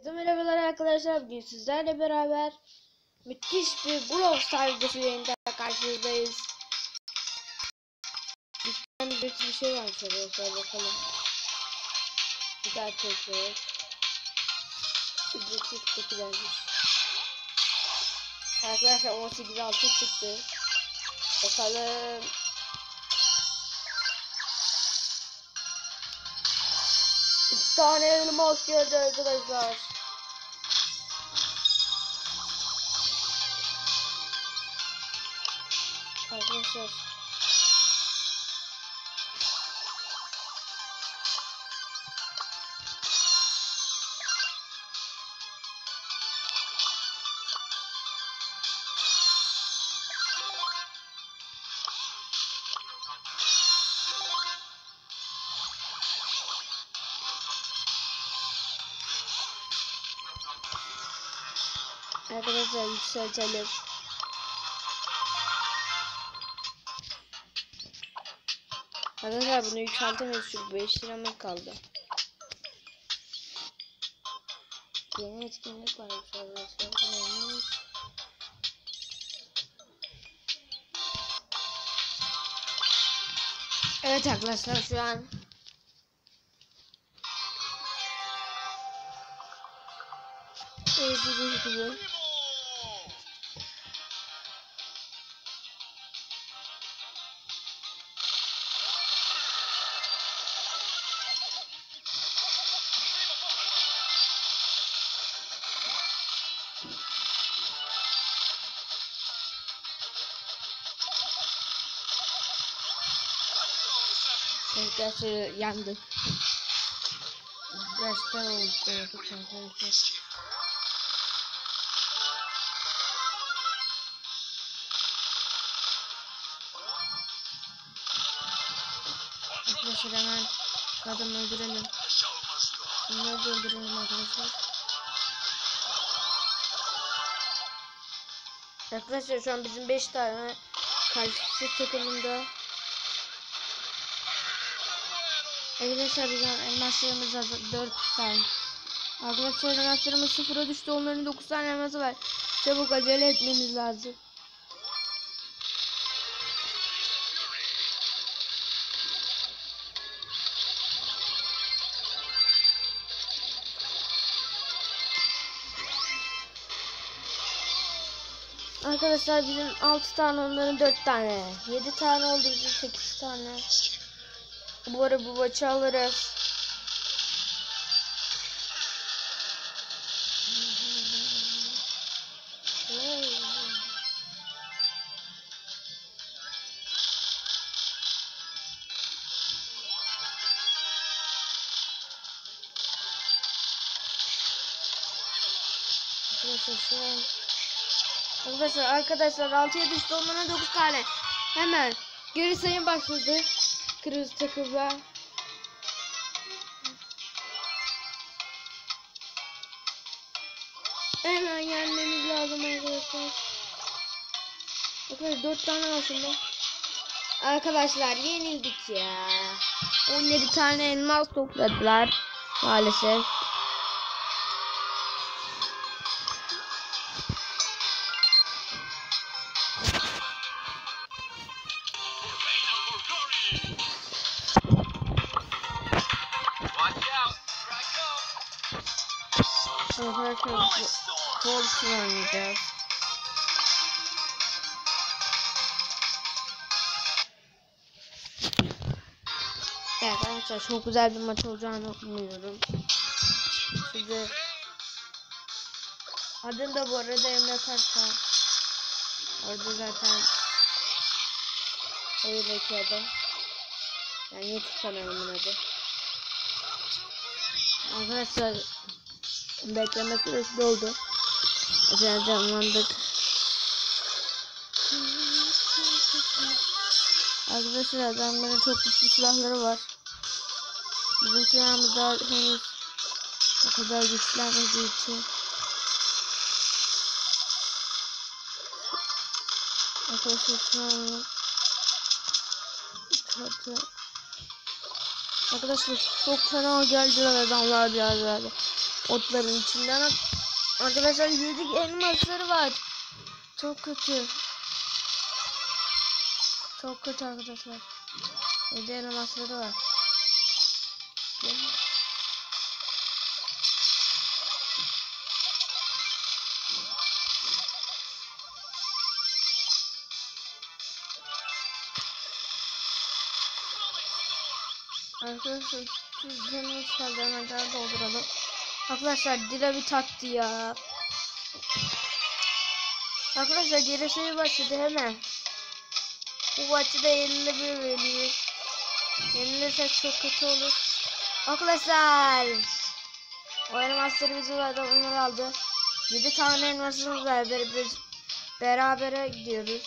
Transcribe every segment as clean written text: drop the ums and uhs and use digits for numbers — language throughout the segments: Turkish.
Merhabalar arkadaşlar, bugün sizlerle beraber müthiş bir Brawl Stars videosuyla karşınızdayız. Bir şey varmış arkadaşlar, bakalım. Bir daha çekiyoruz. Ücretsiz kutu vermiş. Arkadaşlar 18.6 çıktı. Bakalım. Üç tane elmas geldi arkadaşlar. Arkadaşlar yükseltelim. Arkadaşlar bunu yükseltemeyiz çünkü 5 liramız kaldı. Yeni etkinlik varmış arkadaşlar. Evet arkadaşlar, şu an gibi. Arkadaşlar yandık. Baştan oldu. Arkadaşlar hemen adamı öldürelim. Bunları da öldürelim arkadaşlar. Arkadaşlar şu an bizim 5 tane karşı takımında. Arkadaşlar bizim elmaslarımız hazır 4 tane. Arkadaşlar elmaslarımız 0'a düştü. Onların 9 tane elması var. Çabuk acele etmemiz lazım. Arkadaşlar bizim 6 tane, onların 4 tane. 7 tane oldu, bizim 8 tane. Bu ara bu maçı alırız. Arkadaşlar 6'ya düştü, onlara 9 tane. Hemen geri sayım başladı. Kırmızı takımlar. Hemen yenmemiz lazım arkadaşlar. Bakın 4 tane var şimdi. Arkadaşlar yenildik ya. 17 tane elmas topladılar maalesef. Arkadaşlar Colt oynayacağız. Evet arkadaşlar, çok güzel bir maç olacağını umuyorum. Size adım da bu arada Emre Kartal. Orada zaten oradaki adam. Yani YouTube kanalımın adı. Arkadaşlar bekleme süresi doldu. Mesela canlandık. Arkadaşlar adamların çok güçlü silahları var. Bizim silahımız daha henüz o kadar güçlenmediği için. Arkadaşlar şu an arkadaşlar çok fena geldiler adamlar ya. Otların içinden. Arkadaşlar 7 elmasları var. Çok kötü. Çok kötü arkadaşlar. 7 elmasları var. Arkadaşlar şu canımız kaldı, hemen canı dolduralım. Arkadaşlar dile bir taktı ya. Arkadaşlar geri sayı başladı hemen. Bu maçı da 51 veriyor. Yenilirsek çok kötü olur. Arkadaşlar o elmasları bizi verdi, onları aldı. 7 tane elmasımız var. Biz berabere gidiyoruz.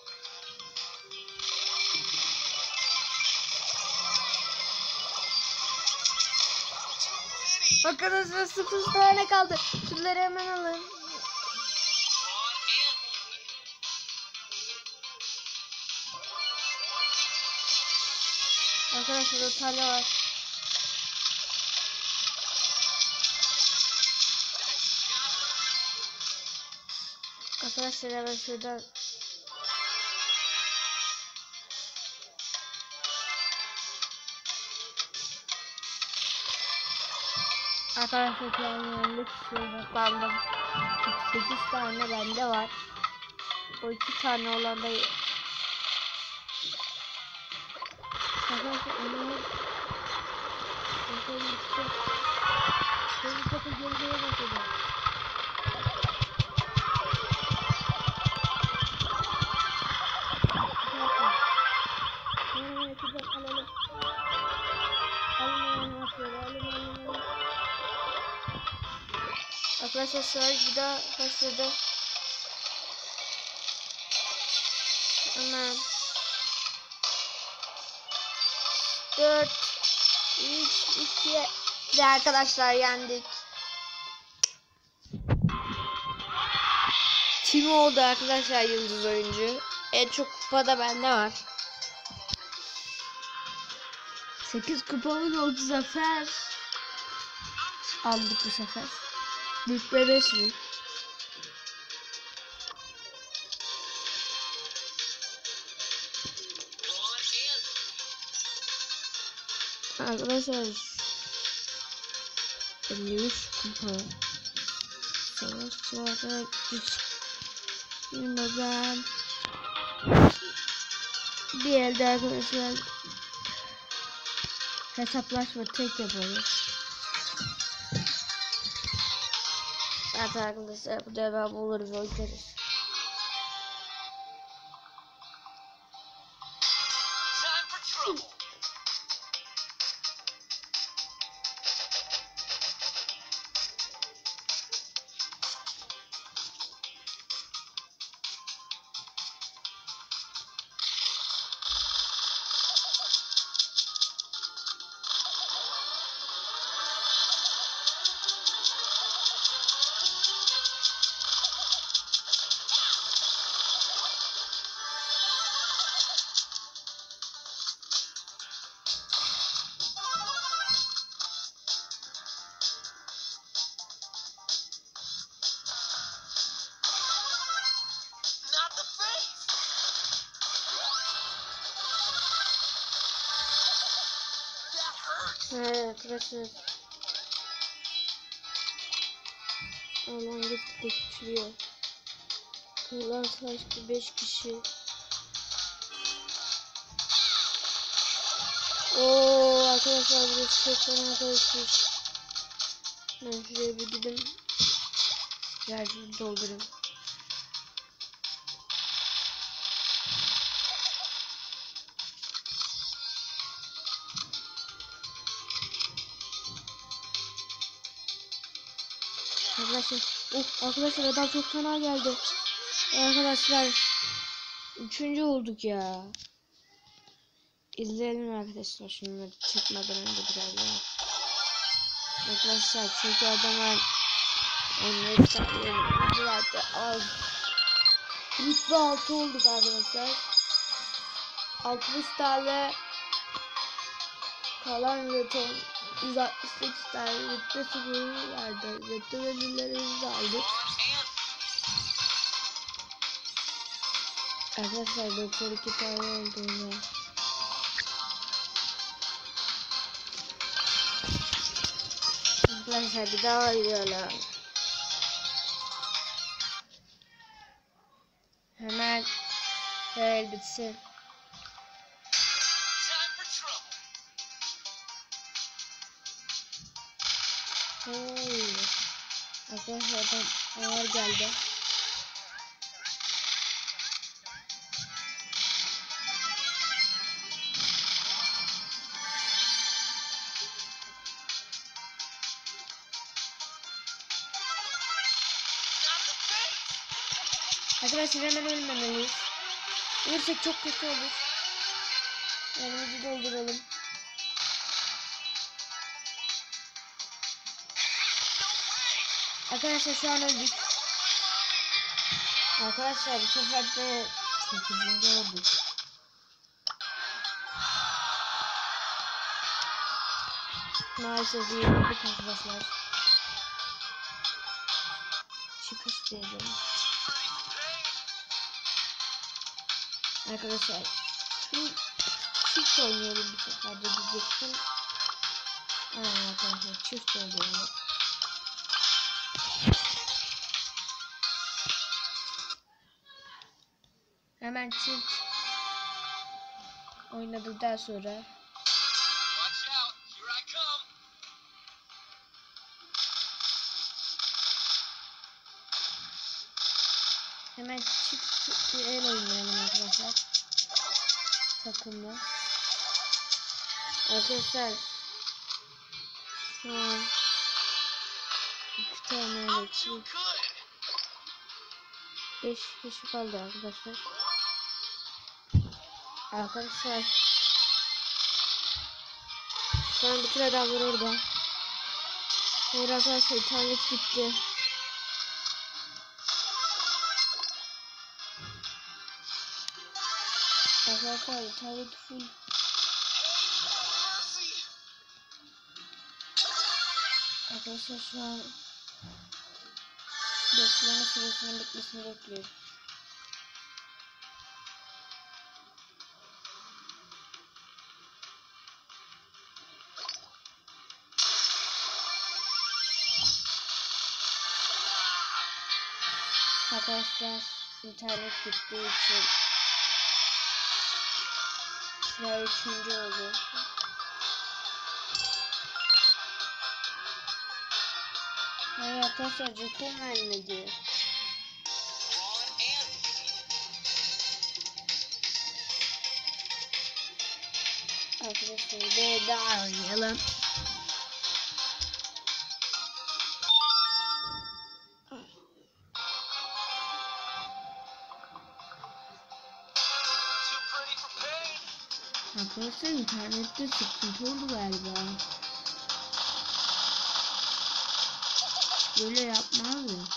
Arkadaşlar 0 tane kaldı. Şunları hemen alın. Arkadaşlar o tane var. Arkadaşlar hemen şuradan arkadaşlar planlayanlık şurada kaldım. 8 tane bende var. O 2 tane olan da arkadaşlar onu çok geriye bakacağım. Arkadaşlar savaş bir daha başladı. Hemen 4 3 2 ve arkadaşlar yendik. Tim oldu arkadaşlar yıldız oyuncu. En çok kupa da bende var. 8 kupamız oldu, zafer aldık bu sefer. Rütbe 5 mi? Arkadaşlar 53 kupa. Savaşçılarda şimdi ben bir elde arkadaşlar hesaplaşma tek yapalım. Evet arkadaşlar bu devam olur ve oynarız. Evet arkadaşlar. Aman gitgide küçülüyor. Kırılan savaşta 5 kişi. Oo arkadaşlar burası çok fena karışmış. Ben şuraya bir gidip yerleri doldurayım. Arkadaşlar, arkadaşlar adam çok fena geldi. Arkadaşlar 3. olduk ya. İzleyelim arkadaşlar şunu çıkmadan önce biraz ya. Arkadaşlar çünkü adamlar onları saklayalım. Zaten az. Rütbe 6 olduk arkadaşlar. 60 tane kalan jeton 168 tane rütbe 0 vardı. Rütbe ödüllerimizi aldık. Arkadaşlar 92 tane oldu ya. Arkadaşlar bir daha arıyorlar. Hemen böyle bitsin. Arkadaşlar adam ağır geldi. Arkadaşlar hemen ölmemeliyiz. Ölürsek çok kötü olur. Yanımızı dolduralım. Arkadaşlar şu an öldük. Arkadaşlar bu sefer de 8. olduk. Maalesef yenildik arkadaşlar. Çıkış dedim. Arkadaşlar şu çift oynayalım bir sefer de diyecektim. Aynen arkadaşlar çift oynayalım. Hemen çift oynadıktan sonra hemen çift el oynayalım arkadaşlar. Takımla. Arkadaşlar şu an 2 tane çift 5 kişi kaldı arkadaşlar. Arkadaşlar şu an bütün adamlar orada. Hayır arkadaşlar internet gitti. Arkadaşlar internet full. Arkadaşlar şu an bekleme süresinin bitmesini bekliyorum. Arkadaşlar internet gittiği için sıra 3. oldu. Hayır arkadaşlar jeton vermedi. Arkadaşlar bir daha oynayalım. Arkadaşlar internette sıkıntı oldu galiba. Böyle yapmaz mı?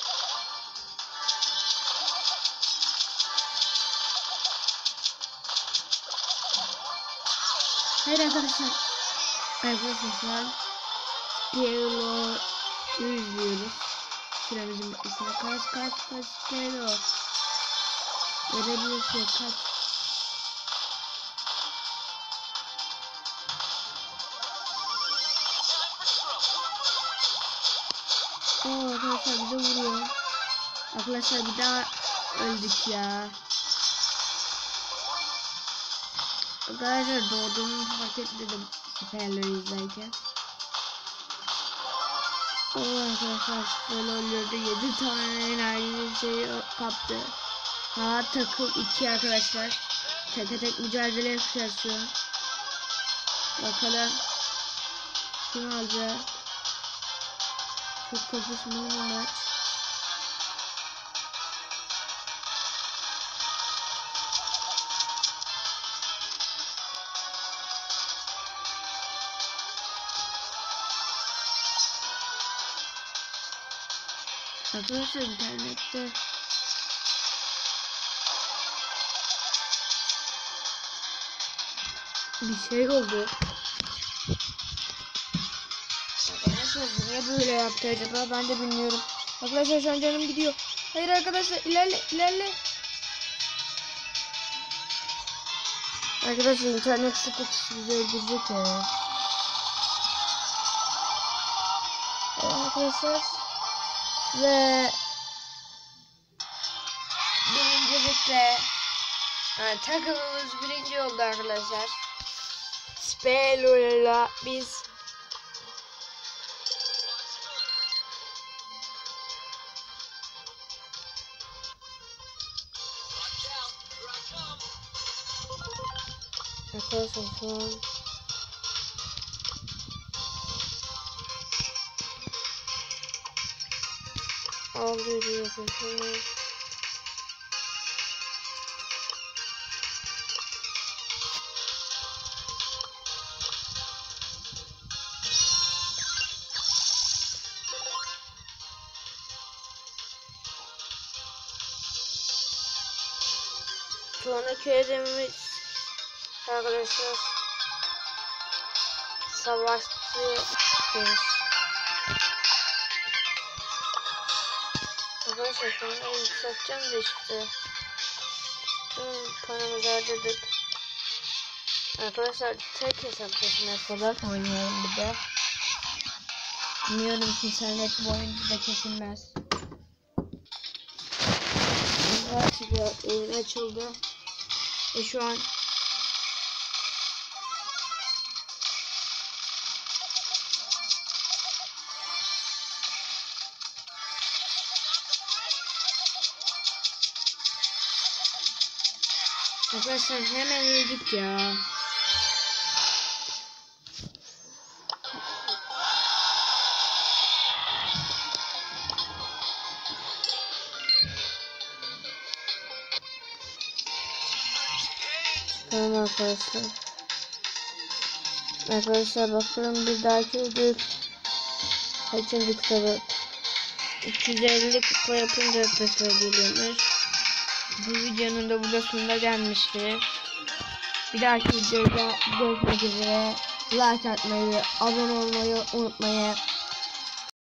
Hayır arkadaşlar. Arkadaşlar şu an Piero izliyoruz. Süremizin bitmesine kaç Piero. Verebilirse kaç. Arkadaşlar bize vuruyor. Arkadaşlar bir daha öldük ya. Arkadaşlar doğduğumu fark etmedim süperleri izlerken. Arkadaşlar böyle oluyordu. 7 tane enerji şey kaptı. Takım 2 arkadaşlar. Tek tek mücadele yapacağız şu an. Bakalım kim alacak. Çok kapışmalı bir maç. Arkadaşlar internette bir şey oldu. arkadaşlar niye böyle yaptı acaba, ben de bilmiyorum. Arkadaşlar şu an canım gidiyor. Hayır arkadaşlar, ilerle. Arkadaşlar internet sıkıntısı bizi öldürecek ya. Arkadaşlar ve birincilikle yani takımımız birinci oldu arkadaşlar. Spelo'yla biz arkadaşlar şu an alıyor arkadaşlar. Sonraki hedefimiz arkadaşlar savaşçı deniz. Arkadaşlar şu anda yükselteceğim de işte paramızı harcadık. Arkadaşlar tek hesaplaşma kadar oynayalım bir de. Bilmiyorum ki internet bu oyunda kesilmez. Oyun açıldı ve şu an arkadaşlar hemen öldük ya. Tamam arkadaşlar. Arkadaşlar bakalım bir dahaki video kaçıncı kitabı 250 kupa yapınca arkadaşlar geliyormuş. Bu videonun da burada sonuna gelmişti. Bir dahaki videoda görüşmek üzere. Like atmayı, abone olmayı unutmayın.